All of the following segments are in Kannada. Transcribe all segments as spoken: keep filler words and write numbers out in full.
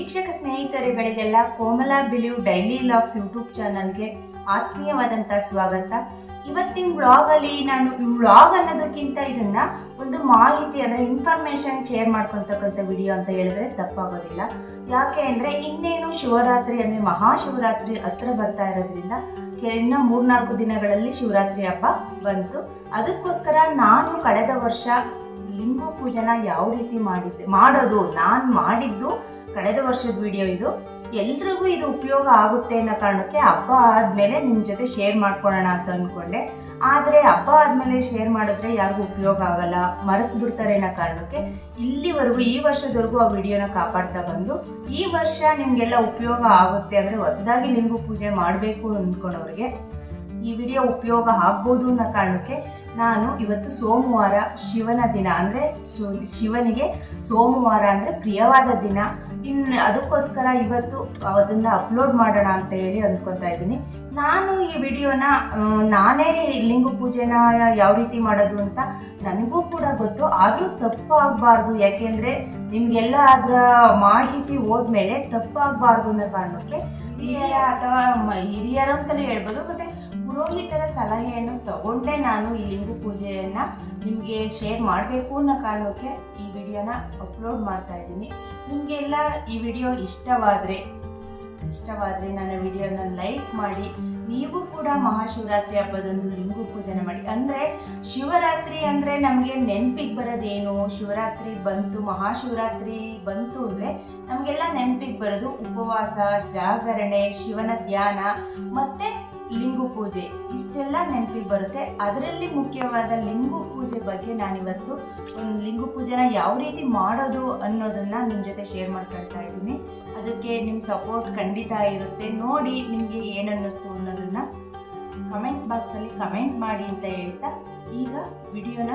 ವೀಕ್ಷಕ ಸ್ನೇಹಿತರುಗಳಿಗೆಲ್ಲ Komala believe daily vlogs YouTube ಚಾನಲ್ಗೆ ಆತ್ಮೀಯವಾದಂಥ ಸ್ವಾಗತ. ಇವತ್ತಿನ ವ್ಲಾಗ್ ಅಲ್ಲಿ ನಾನು ವ್ಲಾಗ್ ಅನ್ನೋದಕ್ಕಿಂತ ಇದನ್ನ ಒಂದು ಮಾಹಿತಿ ಅಂದ್ರೆ ಇನ್ಫಾರ್ಮೇಶನ್ ಶೇರ್ ಮಾಡ್ಕೊಳ್ತಕ್ಕಂಥ ವಿಡಿಯೋ ಅಂತ ಹೇಳಿದ್ರೆ ತಪ್ಪಾಗೋದಿಲ್ಲ. ಯಾಕೆ ಅಂದ್ರೆ ಇನ್ನೇನು ಶಿವರಾತ್ರಿ ಅಂದ್ರೆ ಮಹಾಶಿವರಾತ್ರಿ ಹತ್ರ ಬರ್ತಾ ಇರೋದ್ರಿಂದ ಇನ್ನ ಮೂರ್ನಾಲ್ಕು ದಿನಗಳಲ್ಲಿ ಶಿವರಾತ್ರಿ ಹಬ್ಬ ಬಂತು. ಅದಕ್ಕೋಸ್ಕರ ನಾನು ಕಳೆದ ವರ್ಷ ಲಿಂಗು ಪೂಜೆನ ಯಾವ ರೀತಿ ಮಾಡಿದ್ದೆ ಮಾಡೋದು ನಾನು ಮಾಡಿದ್ದು ಕಳೆದ ವರ್ಷದ ವಿಡಿಯೋ ಇದು. ಎಲ್ರಿಗೂ ಇದು ಉಪಯೋಗ ಆಗುತ್ತೆ ಅನ್ನೋ ಕಾರಣಕ್ಕೆ ಹಬ್ಬ ಆದ್ಮೇಲೆ ನಿಮ್ ಜೊತೆ ಶೇರ್ ಮಾಡ್ಕೊಳ್ಳೋಣ ಅಂತ ಅನ್ಕೊಂಡೆ. ಆದ್ರೆ ಹಬ್ಬ ಆದ್ಮೇಲೆ ಶೇರ್ ಮಾಡಿದ್ರೆ ಯಾರಿಗೂ ಉಪಯೋಗ ಆಗಲ್ಲ, ಮರೆತು ಬಿಡ್ತಾರೆ ಅನ್ನೋ ಕಾರಣಕ್ಕೆ ಇಲ್ಲಿವರೆಗೂ ಈ ವರ್ಷದವರೆಗೂ ಆ ವಿಡಿಯೋನ ಕಾಪಾಡ್ತಾ ಬಂದು ಈ ವರ್ಷ ನಿಮ್ಗೆಲ್ಲ ಉಪಯೋಗ ಆಗುತ್ತೆ ಅಂದ್ರೆ ಹೊಸದಾಗಿ ಲಿಂಗು ಪೂಜೆ ಮಾಡಬೇಕು ಅಂದ್ಕೊಂಡವ್ರಿಗೆ ಈ ವಿಡಿಯೋ ಉಪಯೋಗ ಆಗ್ಬೋದು ಅನ್ನೋ ಕಾರಣಕ್ಕೆ ನಾನು ಇವತ್ತು ಸೋಮವಾರ ಶಿವನ ದಿನ ಅಂದ್ರೆ ಶಿವನಿಗೆ ಸೋಮವಾರ ಅಂದ್ರೆ ಪ್ರಿಯವಾದ ದಿನ, ಇನ್ನು ಅದಕ್ಕೋಸ್ಕರ ಇವತ್ತು ಅದನ್ನ ಅಪ್ಲೋಡ್ ಮಾಡೋಣ ಅಂತ ಹೇಳಿ ಅಂದ್ಕೊತಾ ಇದ್ದೀನಿ. ನಾನು ಈ ವಿಡಿಯೋನ ನಾನೇ ಲಿಂಗು ಪೂಜೆನ ಯಾವ ರೀತಿ ಮಾಡೋದು ಅಂತ ನನಗೂ ಕೂಡ ಗೊತ್ತು, ಆದ್ರೂ ತಪ್ಪು ಆಗ್ಬಾರ್ದು. ಯಾಕೆಂದ್ರೆ ನಿಮ್ಗೆಲ್ಲ ಅದರ ಮಾಹಿತಿ ಹೋದ್ಮೇಲೆ ತಪ್ಪಾಗಬಾರ್ದು ಅನ್ನೋ ಕಾರಣಕ್ಕೆ ಹಿರಿಯ ಅಥವಾ ಹಿರಿಯರು ಅಂತಾನೆ ಹೇಳ್ಬೋದು, ಮತ್ತೆ ಪುರೋಹಿತರ ಸಲಹೆಯನ್ನು ತಗೊಂಡೇ ನಾನು ಈ ಲಿಂಗು ಪೂಜೆಯನ್ನ ನಿಮ್ಗೆ ಶೇರ್ ಮಾಡಬೇಕು ಅನ್ನೋ ಕಾರಣಕ್ಕೆ ಈ ವಿಡಿಯೋನ ಅಪ್ಲೋಡ್ ಮಾಡ್ತಾ ಇದ್ದೀನಿ. ನಿಮ್ಗೆಲ್ಲ ಈ ವಿಡಿಯೋ ಇಷ್ಟವಾದ್ರೆ ಇಷ್ಟವಾದ್ರೆ ನನ್ನ ವಿಡಿಯೋನ ಲೈಕ್ ಮಾಡಿ, ನೀವು ಕೂಡ ಮಹಾಶಿವರಾತ್ರಿ ಹಬ್ಬದಂದು ಲಿಂಗು ಪೂಜೆನ ಮಾಡಿ. ಅಂದ್ರೆ ಶಿವರಾತ್ರಿ ಅಂದ್ರೆ ನಮ್ಗೆ ನೆನಪಿಗೆ ಬರೋದೇನು, ಶಿವರಾತ್ರಿ ಬಂತು ಮಹಾಶಿವರಾತ್ರಿ ಬಂತು ಅಂದ್ರೆ ನಮ್ಗೆಲ್ಲ ನೆನಪಿಗೆ ಬರೋದು ಉಪವಾಸ, ಜಾಗರಣೆ, ಶಿವನ ಧ್ಯಾನ ಮತ್ತೆ ಲಿಂಗು ಪೂಜೆ, ಇಷ್ಟೆಲ್ಲ ನೆನಪಿಗೆ ಬರುತ್ತೆ. ಅದರಲ್ಲಿ ಮುಖ್ಯವಾದ ಲಿಂಗು ಪೂಜೆ ಬಗ್ಗೆ ನಾನಿವತ್ತು ಒಂದು ಲಿಂಗು ಪೂಜೆನ ಯಾವ ರೀತಿ ಮಾಡೋದು ಅನ್ನೋದನ್ನ ನಿಮ್ ಜೊತೆ ಶೇರ್ ಮಾಡ್ಕೊಳ್ತಾ ಇದ್ದೀನಿ. ಅದಕ್ಕೆ ನಿಮ್ ಸಪೋರ್ಟ್ ಖಂಡಿತ ಇರುತ್ತೆ. ನೋಡಿ ನಿಮ್ಗೆ ಏನ್ ಅನ್ನಿಸ್ತು ಅನ್ನೋದನ್ನ ಕಮೆಂಟ್ ಬಾಕ್ಸ್ ಅಲ್ಲಿ ಕಮೆಂಟ್ ಮಾಡಿ ಅಂತ ಹೇಳ್ತಾ ಈಗ ವಿಡಿಯೋನ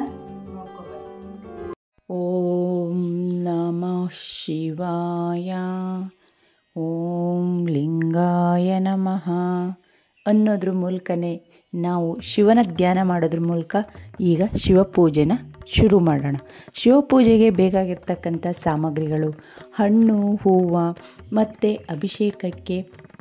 ನೋಡ್ಕೋಬೇಕು. ಓಂ ನಮಃ ಶಿವಾಯ, ಓಂ ಲಿಂಗಾಯ ನಮಃ ಅನ್ನೋದ್ರ ಮೂಲಕನೇ ನಾವು ಶಿವನ ಧ್ಯಾನ ಮಾಡೋದ್ರ ಮೂಲಕ ಈಗ ಶಿವಪೂಜೆನ ಶುರು ಮಾಡೋಣ. ಶಿವಪೂಜೆಗೆ ಬೇಕಾಗಿರ್ತಕ್ಕಂಥ ಸಾಮಗ್ರಿಗಳು ಹಣ್ಣು, ಹೂವು ಮತ್ತು ಅಭಿಷೇಕಕ್ಕೆ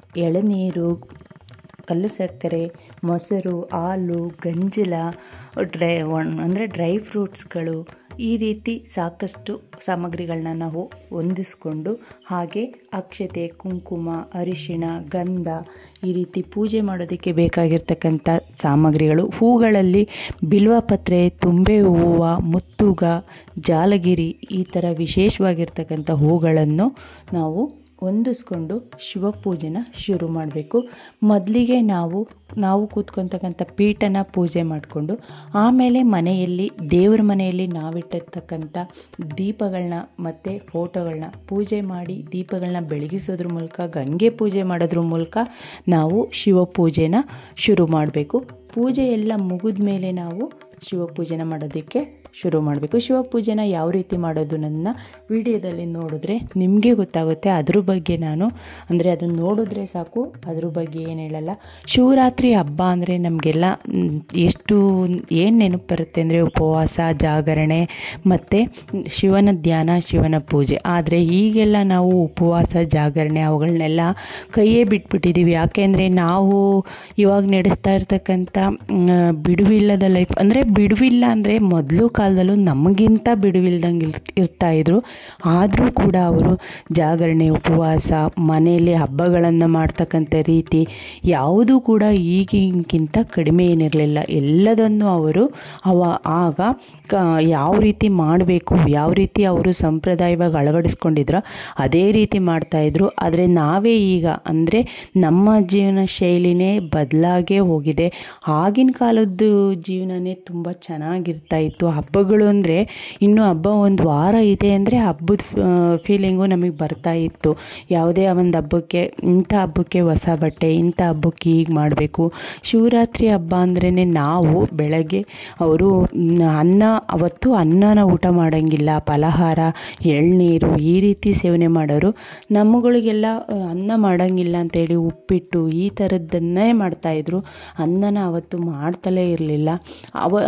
ಎಳನೀರು, ಕಲ್ಲು ಸಕ್ಕರೆ, ಮೊಸರು, ಹಾಲು, ಗಂಜಲ, ಡ್ರೈ ಅಂದರೆ ಡ್ರೈ ಫ್ರೂಟ್ಸ್ಗಳು, ಈ ರೀತಿ ಸಾಕಷ್ಟು ಸಾಮಗ್ರಿಗಳನ್ನ ನಾವು ಹೊಂದಿಸ್ಕೊಂಡು ಹಾಗೆ ಅಕ್ಷತೆ, ಕುಂಕುಮ, ಅರಿಶಿಣ, ಗಂಧ, ಈ ರೀತಿ ಪೂಜೆ ಮಾಡೋದಕ್ಕೆ ಬೇಕಾಗಿರ್ತಕ್ಕಂಥ ಸಾಮಗ್ರಿಗಳು. ಹೂಗಳಲ್ಲಿ ಬಿಲ್ವಪತ್ರೆ, ತುಂಬೆ ಹೂವು, ಮುತ್ತುಗ, ಜಾಲಗಿರಿ, ಈ ಥರ ವಿಶೇಷವಾಗಿರ್ತಕ್ಕಂಥ ಹೂಗಳನ್ನು ನಾವು ಹೊಂದಿಸ್ಕೊಂಡು ಶಿವಪೂಜೆನ ಶುರು ಮಾಡಬೇಕು. ಮೊದಲಿಗೆ ನಾವು ನಾವು ಕೂತ್ಕೊತಕ್ಕಂಥ ಪೀಠನ ಪೂಜೆ ಮಾಡಿಕೊಂಡು ಆಮೇಲೆ ಮನೆಯಲ್ಲಿ ದೇವ್ರ ಮನೆಯಲ್ಲಿ ನಾವಿಟ್ಟಿರ್ತಕ್ಕಂಥ ದೀಪಗಳನ್ನ ಮತ್ತು ಫೋಟೋಗಳನ್ನ ಪೂಜೆ ಮಾಡಿ ದೀಪಗಳನ್ನ ಬೆಳಗಿಸೋದ್ರ ಮೂಲಕ, ಗಂಗೆ ಪೂಜೆ ಮಾಡೋದ್ರ ಮೂಲಕ ನಾವು ಶಿವಪೂಜೆನ ಶುರು ಮಾಡಬೇಕು. ಪೂಜೆ ಎಲ್ಲ ಮುಗಿದ ಮೇಲೆ ನಾವು ಶಿವಪೂಜೆನ ಮಾಡೋದಕ್ಕೆ ಶುರು ಮಾಡಬೇಕು. ಶಿವಪೂಜೆನ ಯಾವ ರೀತಿ ಮಾಡೋದು ನನ್ನ ವಿಡಿಯೋದಲ್ಲಿ ನೋಡಿದ್ರೆ ನಿಮಗೆ ಗೊತ್ತಾಗುತ್ತೆ. ಅದ್ರ ಬಗ್ಗೆ ನಾನು ಅಂದರೆ ಅದನ್ನು ನೋಡಿದ್ರೆ ಸಾಕು, ಅದ್ರ ಬಗ್ಗೆ ಏನು ಹೇಳಲ್ಲ. ಶಿವರಾತ್ರಿ ಹಬ್ಬ ಅಂದರೆ ನಮಗೆಲ್ಲ ಎಷ್ಟು ಏನು ನೆನಪು ಬರುತ್ತೆ ಅಂದರೆ ಉಪವಾಸ, ಜಾಗರಣೆ ಮತ್ತು ಶಿವನ ಧ್ಯಾನ, ಶಿವನ ಪೂಜೆ. ಆದರೆ ಈಗೆಲ್ಲ ನಾವು ಉಪವಾಸ, ಜಾಗರಣೆ ಅವುಗಳನ್ನೆಲ್ಲ ಕೈಯೇ ಬಿಟ್ಬಿಟ್ಟಿದ್ದೀವಿ. ಯಾಕೆಂದರೆ ನಾವು ಇವಾಗ ನಡೆಸ್ತಾ ಇರ್ತಕ್ಕಂಥ ಬಿಡುವಿಲ್ಲದ ಲೈಫ್, ಅಂದರೆ ಬಿಡುವಿಲ್ಲ ಅಂದರೆ ಮೊದಲು ಕಾಲದಲ್ಲೂ ನಮಗಿಂತ ಬಿಡುವಿಲ್ದಂಗೆ ಇರ್ ಇರ್ತಾಯಿದ್ರು ಆದರೂ ಕೂಡ ಅವರು ಜಾಗರಣೆ, ಉಪವಾಸ, ಮನೆಯಲ್ಲಿ ಹಬ್ಬಗಳನ್ನು ಮಾಡ್ತಕ್ಕಂಥ ರೀತಿ ಯಾವುದೂ ಕೂಡ ಈಗಿನಕ್ಕಿಂತ ಕಡಿಮೆ ಏನಿರಲಿಲ್ಲ. ಎಲ್ಲದನ್ನು ಅವರು ಅವ ಆಗ ಕ ಯಾವ ರೀತಿ ಮಾಡಬೇಕು, ಯಾವ ರೀತಿ ಅವರು ಸಂಪ್ರದಾಯವಾಗಿ ಅಳವಡಿಸ್ಕೊಂಡಿದ್ರೋ ಅದೇ ರೀತಿ ಮಾಡ್ತಾಯಿದ್ರು. ಆದರೆ ನಾವೇ ಈಗ ಅಂದರೆ ನಮ್ಮ ಜೀವನ ಶೈಲಿನೇ ಬದಲಾಗೇ ಹೋಗಿದೆ. ಆಗಿನ ಕಾಲದ್ದು ಜೀವನನೇ ತುಂಬ ಚೆನ್ನಾಗಿರ್ತಾಯಿತ್ತು. ಹಬ್ಬಗಳು ಅಂದರೆ ಇನ್ನು ಹಬ್ಬ ಒಂದು ವಾರ ಇದೆ ಅಂದರೆ ಹಬ್ಬದ ಫೀಲಿಂಗು ನಮಗೆ ಬರ್ತಾ ಇತ್ತು. ಯಾವುದೇ ಒಂದು ಹಬ್ಬಕ್ಕೆ ಇಂಥ ಹಬ್ಬಕ್ಕೆ ಹೊಸ ಬಟ್ಟೆ, ಇಂಥ ಹಬ್ಬಕ್ಕೆ ಹೀಗೆ ಮಾಡಬೇಕು. ಶಿವರಾತ್ರಿ ಹಬ್ಬ ಅಂದ್ರೇ ನಾವು ಬೆಳಗ್ಗೆ ಅವರು ಅನ್ನ ಅವತ್ತು ಅನ್ನನ ಊಟ ಮಾಡೋಂಗಿಲ್ಲ, ಫಲಹಾರ, ಎಳ್ನೀರು ಈ ರೀತಿ ಸೇವನೆ ಮಾಡೋರು. ನಮ್ಮಗಳಿಗೆಲ್ಲ ಅನ್ನ ಮಾಡೋಂಗಿಲ್ಲ ಅಂತೇಳಿ ಉಪ್ಪಿಟ್ಟು ಈ ಥರದ್ದನ್ನೇ ಮಾಡ್ತಾಯಿದ್ರು. ಅನ್ನನ ಅವತ್ತು ಮಾಡ್ತಲೇ ಇರಲಿಲ್ಲ. ಅವ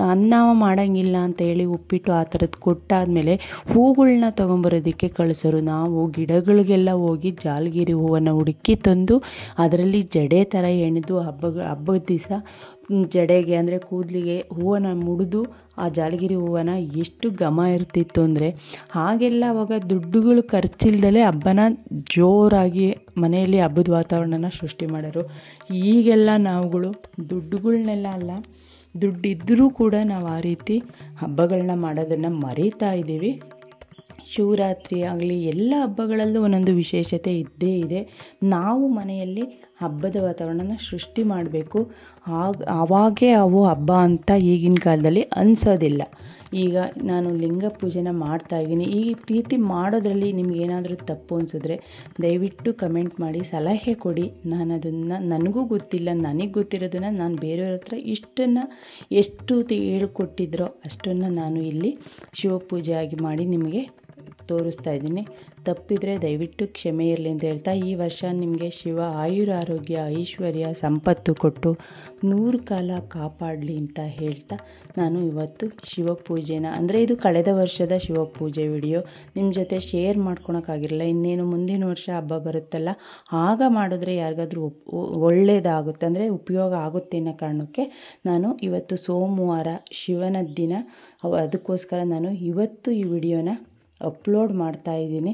ಅನ್ನ ಮಾಡೋಂಗಿಲ್ಲ ಅಂತ ಹೇಳಿ ಉಪ್ಪಿಟ್ಟು ಆ ಥರದ್ದು ಕೊಟ್ಟಾದಮೇಲೆ ಹೂಗಳನ್ನ ತೊಗೊಂಬರೋದಕ್ಕೆ ಕಳಿಸೋರು. ನಾವು ಗಿಡಗಳಿಗೆಲ್ಲ ಹೋಗಿ ಜಾಲಗಿರಿ ಹೂವನ್ನು ಹುಡುಕಿ ತಂದು ಅದರಲ್ಲಿ ಜಡೆ ಥರ ಎಣೆದು ಹಬ್ಬ ಹಬ್ಬದ ದಿವಸ ಜಡೆಗೆ ಅಂದರೆ ಕೂದಲಿಗೆ ಹೂವನ್ನು ಮುಡಿದು ಆ ಜಾಲಗಿರಿ ಹೂವನ್ನು ಎಷ್ಟು ಘಮ ಇರ್ತಿತ್ತು ಅಂದರೆ, ಹಾಗೆಲ್ಲ ಅವಾಗ ದುಡ್ಡುಗಳು ಖರ್ಚಿಲ್ದಲೇ ಹಬ್ಬನ ಜೋರಾಗಿ ಮನೆಯಲ್ಲಿ ಹಬ್ಬದ ವಾತಾವರಣನ ಸೃಷ್ಟಿ ಮಾಡೋರು. ಈಗೆಲ್ಲ ನಾವುಗಳು ದುಡ್ಡುಗಳನ್ನೆಲ್ಲ ಅಲ್ಲ, ದುಡ್ಡಿದ್ದರೂ ಕೂಡ ನಾವು ಆ ರೀತಿ ಹಬ್ಬಗಳನ್ನ ಮಾಡೋದನ್ನು ಮರೀತಾ ಇದ್ದೀವಿ. ಶಿವರಾತ್ರಿ ಆಗಲಿ ಎಲ್ಲ ಹಬ್ಬಗಳಲ್ಲೂ ಒಂದೊಂದು ವಿಶೇಷತೆ ಇದ್ದೇ ಇದೆ. ನಾವು ಮನೆಯಲ್ಲಿ ಹಬ್ಬದ ವಾತಾವರಣನ ಸೃಷ್ಟಿ ಮಾಡಬೇಕು. ಆಗ ಆವಾಗೇ ಅವು ಹಬ್ಬ ಅಂತ ಈಗಿನ ಕಾಲದಲ್ಲಿ ಅನಿಸೋದಿಲ್ಲ. ಈಗ ನಾನು ಲಿಂಗ ಪೂಜೆನ ಮಾಡ್ತಾಯಿದ್ದೀನಿ. ಈ ರೀತಿ ಮಾಡೋದ್ರಲ್ಲಿ ನಿಮಗೇನಾದರೂ ತಪ್ಪು ಅನಿಸಿದ್ರೆ ದಯವಿಟ್ಟು ಕಮೆಂಟ್ ಮಾಡಿ ಸಲಹೆ ಕೊಡಿ. ನಾನು ಅದನ್ನು ನನಗೂ ಗೊತ್ತಿಲ್ಲ, ನನಗೆ ಗೊತ್ತಿರೋದನ್ನು ನಾನು ಬೇರೆಯವ್ರ ಹತ್ರ ಇಷ್ಟನ್ನು ಎಷ್ಟು ಹೇಳ್ಕೊಟ್ಟಿದ್ರೋ ಅಷ್ಟನ್ನು ನಾನು ಇಲ್ಲಿ ಶಿವಪೂಜೆ ಆಗಿ ಮಾಡಿ ನಿಮಗೆ ತೋರಿಸ್ತಾ ಇದ್ದೀನಿ. ತಪ್ಪಿದರೆ ದಯವಿಟ್ಟು ಕ್ಷಮೆ ಇರಲಿ ಅಂತ ಹೇಳ್ತಾ, ಈ ವರ್ಷ ನಿಮಗೆ ಶಿವ ಆಯುರ ಆರೋಗ್ಯ ಐಶ್ವರ್ಯ ಸಂಪತ್ತು ಕೊಟ್ಟು ನೂರು ಕಾಲ ಕಾಪಾಡಲಿ ಅಂತ ಹೇಳ್ತಾ, ನಾನು ಇವತ್ತು ಶಿವಪೂಜೆನ ಅಂದರೆ ಇದು ಕಳೆದ ವರ್ಷದ ಶಿವಪೂಜೆ ವಿಡಿಯೋ ನಿಮ್ಮ ಜೊತೆ ಶೇರ್ ಮಾಡ್ಕೊಳಕ್ಕಾಗಿರಲಿಲ್ಲ. ಇನ್ನೇನು ಮುಂದಿನ ವರ್ಷ ಹಬ್ಬ ಬರುತ್ತಲ್ಲ, ಆಗ ಮಾಡಿದ್ರೆ ಯಾರಿಗಾದ್ರೂ ಒಳ್ಳೆಯದಾಗುತ್ತೆ ಅಂದರೆ ಉಪಯೋಗ ಆಗುತ್ತೆ ಅನ್ನೋ ಕಾರಣಕ್ಕೆ ನಾನು ಇವತ್ತು ಸೋಮವಾರ ಶಿವನ ದಿನ ಅದಕ್ಕೋಸ್ಕರ ನಾನು ಇವತ್ತು ಈ ವಿಡಿಯೋನ ಅಪ್ಲೋಡ್ ಮಾಡ್ತಾಯಿದ್ದೀನಿ.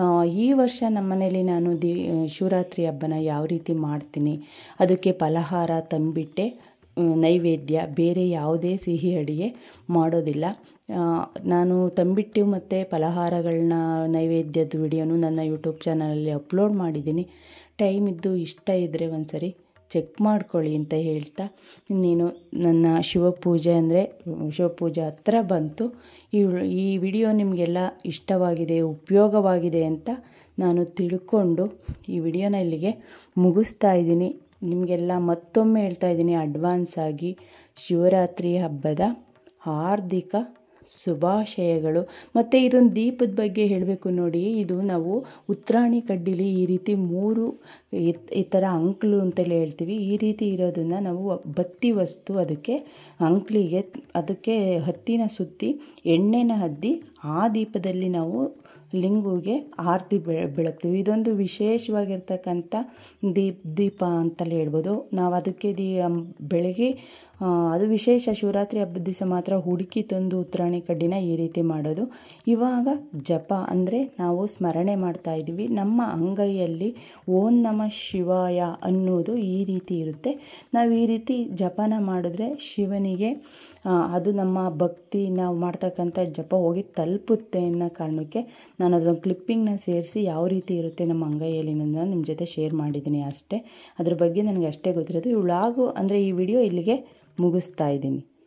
ಈ ವರ್ಷ ನಮ್ಮ ಮನೇಲಿ ನಾನು ದಿ ಶಿವರಾತ್ರಿ ಹಬ್ಬನ ಯಾವ ರೀತಿ ಮಾಡ್ತೀನಿ, ಅದಕ್ಕೆ ಫಲಹಾರ ತಂಬಿಟ್ಟೆ ನೈವೇದ್ಯ, ಬೇರೆ ಯಾವುದೇ ಸಿಹಿ ಅಡುಗೆ ಮಾಡೋದಿಲ್ಲ. ನಾನು ತಂಬಿಟ್ಟು ಮತ್ತು ಫಲಹಾರಗಳನ್ನ ನೈವೇದ್ಯದ ವಿಡಿಯೋನು ನನ್ನ ಯೂಟ್ಯೂಬ್ ಚಾನಲಲ್ಲಿ ಅಪ್ಲೋಡ್ ಮಾಡಿದ್ದೀನಿ. ಟೈಮ್ ಇದ್ದು ಇಷ್ಟ ಇದ್ದರೆ ಒಂದು ಸರಿ ಚೆಕ್ ಮಾಡ್ಕೊಳ್ಳಿ ಅಂತ ಹೇಳ್ತಾ, ಇನ್ನೇನು ನನ್ನ ಶಿವಪೂಜೆ ಅಂದರೆ ಶಿವಪೂಜೆ ಹತ್ರ ಬಂತು. ಈ ಈ ವಿಡಿಯೋ ನಿಮಗೆಲ್ಲ ಇಷ್ಟವಾಗಿದೆ, ಉಪಯೋಗವಾಗಿದೆ ಅಂತ ನಾನು ತಿಳ್ಕೊಂಡು ಈ ವಿಡಿಯೋನ ಇಲ್ಲಿಗೆ ಮುಗಿಸ್ತಾ ಇದ್ದೀನಿ. ನಿಮಗೆಲ್ಲ ಮತ್ತೊಮ್ಮೆ ಹೇಳ್ತಾ ಇದ್ದೀನಿ, ಅಡ್ವಾನ್ಸ್ ಆಗಿ ಶಿವರಾತ್ರಿ ಹಬ್ಬದ ಹಾರ್ದಿಕ ಶುಭಾಶಯಗಳು. ಮತ್ತು ಇದೊಂದು ದೀಪದ ಬಗ್ಗೆ ಹೇಳಬೇಕು ನೋಡಿ. ಇದು ನಾವು ಉತ್ತರಾಣಿ ಕಡ್ಡಿಲಿ ಈ ರೀತಿ ಮೂರು ಈ ಥರ ಅಂಕಲು ಅಂತೇಳಿ ಹೇಳ್ತೀವಿ. ಈ ರೀತಿ ಇರೋದನ್ನು ನಾವು ಬತ್ತಿ ವಸ್ತು ಅದಕ್ಕೆ ಅಂಕಲಿಗೆ ಅದಕ್ಕೆ ಹತ್ತಿನ ಸುತ್ತಿ ಎಣ್ಣೆನ ಹದ್ದಿ ಆ ದೀಪದಲ್ಲಿ ನಾವು ಲಿಂಗುಗೆ ಆರತಿ ಬೆಳಗ್ತೀವಿ. ಇದೊಂದು ವಿಶೇಷವಾಗಿರ್ತಕ್ಕಂಥ ದೀಪ ದೀಪ ಅಂತಲೇ ಹೇಳ್ಬೋದು. ನಾವು ಅದಕ್ಕೆ ದಿ ಬೆಳಗ್ಗೆ ಅದು ವಿಶೇಷ ಶಿವರಾತ್ರಿ ಹಬ್ಬದ ದಿವಸ ಮಾತ್ರ ಹುಡುಕಿ ತಂದು ಉತ್ತರಾಣಿ ಕಡ್ಡಿನ ಈ ರೀತಿ ಮಾಡೋದು. ಇವಾಗ ಜಪ ಅಂದರೆ ನಾವು ಸ್ಮರಣೆ ಮಾಡ್ತಾ ಇದ್ದೀವಿ. ನಮ್ಮ ಅಂಗೈಯಲ್ಲಿ ಓಂ ನಮಃ ಶಿವಾಯ ಅನ್ನೋದು ಈ ರೀತಿ ಇರುತ್ತೆ. ನಾವು ಈ ರೀತಿ ಜಪನ ಮಾಡಿದ್ರೆ ಶಿವನಿಗೆ ಅದು ನಮ್ಮ ಭಕ್ತಿ ನಾವು ಮಾಡ್ತಕ್ಕಂಥ ಜಪ ಹೋಗಿ ತಲುಪುತ್ತೆ ಅನ್ನೋ ಕಾರಣಕ್ಕೆ ನಾನು ಅದೊಂದು ಕ್ಲಿಪ್ಪಿಂಗ್ನ ಸೇರಿಸಿ ಯಾವ ರೀತಿ ಇರುತ್ತೆ ನಮ್ಮ ಅಂಗೈಯಲ್ಲಿ ಅನ್ನೋದನ್ನ ನಿಮ್ಮ ಜೊತೆ ಶೇರ್ ಮಾಡಿದ್ದೀನಿ ಅಷ್ಟೇ. ಅದ್ರ ಬಗ್ಗೆ ನನಗೆ ಅಷ್ಟೇ ಗೊತ್ತಿರೋದು. ಈ ವ್ಲಾಗು ಅಂದರೆ ಈ ವಿಡಿಯೋ ಇಲ್ಲಿಗೆ ಮುಗಿಸ್ತಾ ಇದ್ದೀನಿ.